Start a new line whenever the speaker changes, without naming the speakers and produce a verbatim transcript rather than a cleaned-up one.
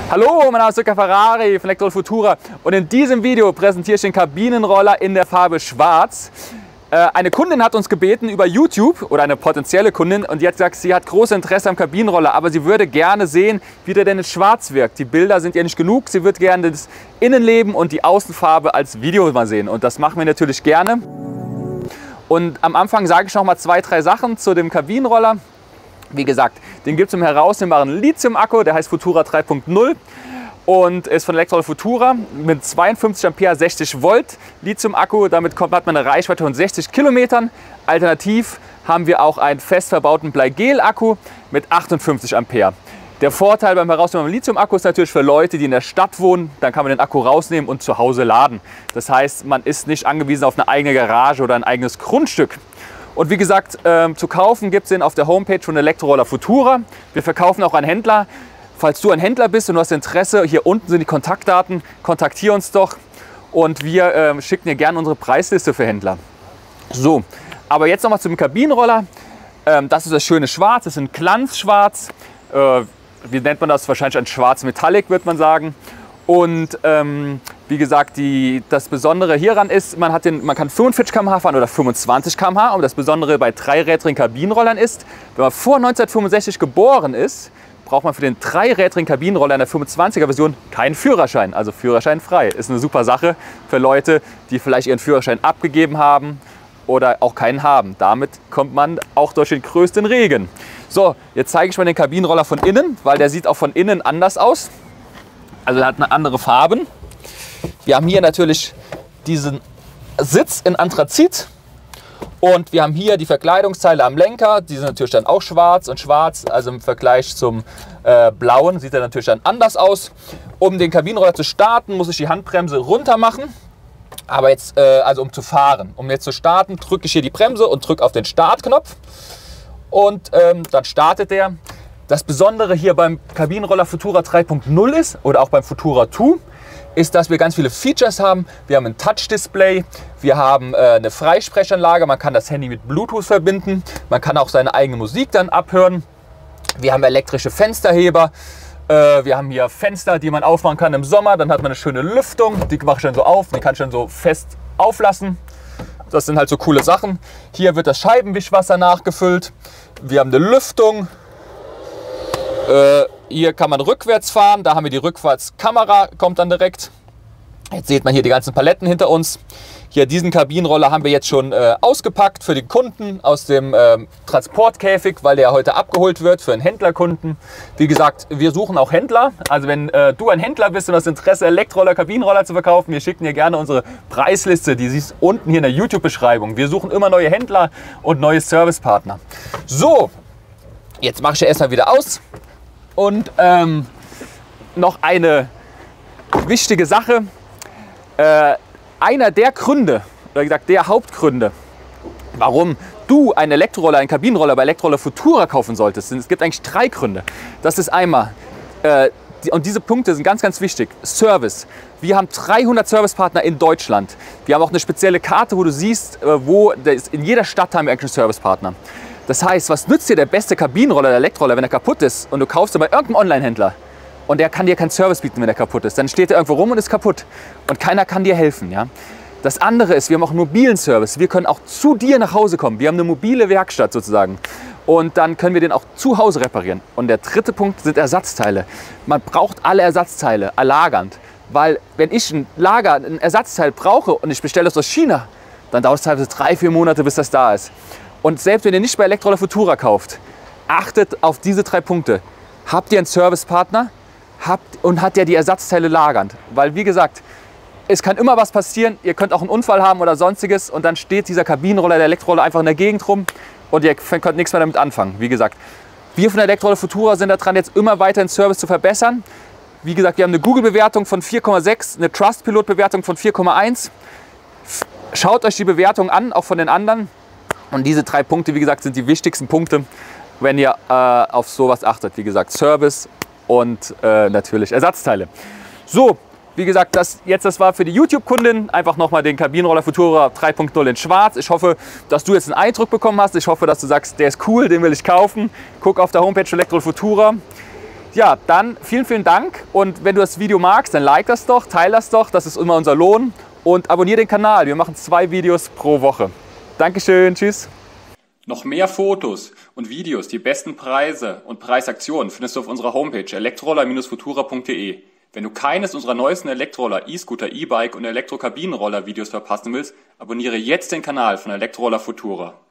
Hallo, mein Name ist Luca Ferrari von Electrola Futura und in diesem Video präsentiere ich den Kabinenroller in der Farbe Schwarz. Äh, eine Kundin hat uns gebeten über YouTube, oder eine potenzielle Kundin, und die hat gesagt, sie hat großes Interesse am Kabinenroller, aber sie würde gerne sehen, wie der denn in Schwarz wirkt. Die Bilder sind ihr nicht genug, sie würde gerne das Innenleben und die Außenfarbe als Video mal sehen und das machen wir natürlich gerne. Und am Anfang sage ich noch mal zwei, drei Sachen zu dem Kabinenroller. Wie gesagt, den gibt es im herausnehmbaren Lithium-Akku, der heißt Futura drei punkt null und ist von Electrola Futura mit zweiundfünfzig Ampere, sechzig Volt Lithium-Akku. Damit kommt, hat man eine Reichweite von sechzig Kilometern. Alternativ haben wir auch einen fest verbauten Bleigel-Akku mit achtundfünfzig Ampere. Der Vorteil beim herausnehmbaren Lithium-Akku ist natürlich für Leute, die in der Stadt wohnen, dann kann man den Akku rausnehmen und zu Hause laden. Das heißt, man ist nicht angewiesen auf eine eigene Garage oder ein eigenes Grundstück. Und wie gesagt, ähm, zu kaufen gibt es den auf der Homepage von Electrola Futura. Wir verkaufen auch an Händler. Falls du ein Händler bist und du hast Interesse, hier unten sind die Kontaktdaten, kontaktiere uns doch und wir ähm, schicken dir gerne unsere Preisliste für Händler. So, aber jetzt nochmal zum Kabinenroller. Ähm, das ist das schöne Schwarz, das ist ein Glanzschwarz. Äh, wie nennt man das? Wahrscheinlich ein Schwarz Metallic, würde man sagen. Und ähm, wie gesagt, die, das Besondere hieran ist, man, hat den, man kann fünfundvierzig Kilometer pro Stunde fahren oder fünfundzwanzig Kilometer pro Stunde. Und das Besondere bei dreirädrigen Kabinenrollern ist, wenn man vor neunzehnhundertfünfundsechzig geboren ist, braucht man für den dreirädrigen Kabinenroller in der fünfundzwanziger Version keinen Führerschein, also Führerschein frei. Ist eine super Sache für Leute, die vielleicht ihren Führerschein abgegeben haben oder auch keinen haben. Damit kommt man auch durch den größten Regen. So, jetzt zeige ich mal den Kabinenroller von innen, weil der sieht auch von innen anders aus. Also er hat eine andere Farben. Wir haben hier natürlich diesen Sitz in Anthrazit und wir haben hier die Verkleidungsteile am Lenker. Die sind natürlich dann auch schwarz und schwarz, also im Vergleich zum äh, blauen sieht er natürlich dann anders aus. Um den Kabinenroller zu starten, muss ich die Handbremse runter machen. Aber jetzt, äh, also um zu fahren. Um jetzt zu starten, drücke ich hier die Bremse und drücke auf den Startknopf und ähm, dann startet der. Das Besondere hier beim Kabinenroller Futura drei punkt null ist, oder auch beim Futura zwei, ist, dass wir ganz viele Features haben. Wir haben ein Touch-Display, wir haben äh, eine Freisprechanlage, man kann das Handy mit Bluetooth verbinden, man kann auch seine eigene Musik dann abhören. Wir haben elektrische Fensterheber, äh, wir haben hier Fenster, die man aufmachen kann im Sommer, dann hat man eine schöne Lüftung, die mache ich dann so auf, die kann ich dann so fest auflassen. Das sind halt so coole Sachen. Hier wird das Scheibenwischwasser nachgefüllt, wir haben eine Lüftung. Äh, hier kann man rückwärts fahren, da haben wir die Rückwärtskamera, kommt dann direkt. Jetzt sieht man hier die ganzen Paletten hinter uns. Hier diesen Kabinenroller haben wir jetzt schon äh, ausgepackt für den Kunden aus dem äh, Transportkäfig, weil der heute abgeholt wird für einen Händlerkunden. Wie gesagt, wir suchen auch Händler. Also wenn äh, du ein Händler bist und hast Interesse, Elektroroller, Kabinenroller zu verkaufen, wir schicken dir gerne unsere Preisliste. Die siehst du unten hier in der YouTube-Beschreibung. Wir suchen immer neue Händler und neue Servicepartner. So, jetzt mache ich ja erstmal wieder aus. Und ähm, noch eine wichtige Sache. Äh, einer der Gründe, oder gesagt der Hauptgründe, warum du einen Elektroroller, einen Kabinenroller bei Electrola Futura kaufen solltest, sind, es gibt eigentlich drei Gründe. Das ist einmal, äh, die, und diese Punkte sind ganz, ganz wichtig, Service. Wir haben dreihundert Servicepartner in Deutschland. Wir haben auch eine spezielle Karte, wo du siehst, äh, wo ist, in jeder Stadt haben wir eigentlich einen Servicepartner. Das heißt, was nützt dir der beste Kabinenroller, der Elektroroller, wenn er kaputt ist und du kaufst ihn bei irgendeinem Online-Händler und der kann dir keinen Service bieten, wenn er kaputt ist. Dann steht er irgendwo rum und ist kaputt und keiner kann dir helfen. Ja? Das andere ist, wir haben auch einen mobilen Service. Wir können auch zu dir nach Hause kommen. Wir haben eine mobile Werkstatt sozusagen und dann können wir den auch zu Hause reparieren. Und der dritte Punkt sind Ersatzteile. Man braucht alle Ersatzteile, lagernd, weil wenn ich ein Lager, ein Ersatzteil brauche und ich bestelle das aus China, dann dauert es teilweise drei, vier Monate, bis das da ist. Und selbst wenn ihr nicht bei Electrola Futura kauft, achtet auf diese drei Punkte. Habt ihr einen Servicepartner habt, und hat der die Ersatzteile lagernd? Weil wie gesagt, es kann immer was passieren. Ihr könnt auch einen Unfall haben oder sonstiges und dann steht dieser Kabinenroller, der Elektroroller einfach in der Gegend rum und ihr könnt nichts mehr damit anfangen. Wie gesagt, wir von der Electrola Futura sind daran, jetzt immer weiter den Service zu verbessern. Wie gesagt, wir haben eine Google-Bewertung von vier Komma sechs, eine Trustpilot-Bewertung von vier Komma eins. Schaut euch die Bewertung an, auch von den anderen. Und diese drei Punkte, wie gesagt, sind die wichtigsten Punkte, wenn ihr äh, auf sowas achtet. Wie gesagt, Service und äh, natürlich Ersatzteile. So, wie gesagt, das, jetzt das war für die YouTube-Kundin. Einfach nochmal den Kabinenroller Futura drei punkt null in schwarz. Ich hoffe, dass du jetzt einen Eindruck bekommen hast. Ich hoffe, dass du sagst, der ist cool, den will ich kaufen. Guck auf der Homepage Electrola Futura. Ja, dann vielen, vielen Dank und wenn du das Video magst, dann like das doch, teile das doch, das ist immer unser Lohn und abonniere den Kanal. Wir machen zwei Videos pro Woche. Dankeschön, tschüss. Noch mehr Fotos und Videos, die besten Preise und Preisaktionen findest du auf unserer Homepage elektroroller Bindestrich futura punkt de. Wenn du keines unserer neuesten Elektroroller, E-Scooter, E-Bike und Elektrokabinenroller Videos verpassen willst, abonniere jetzt den Kanal von Elektroroller Futura.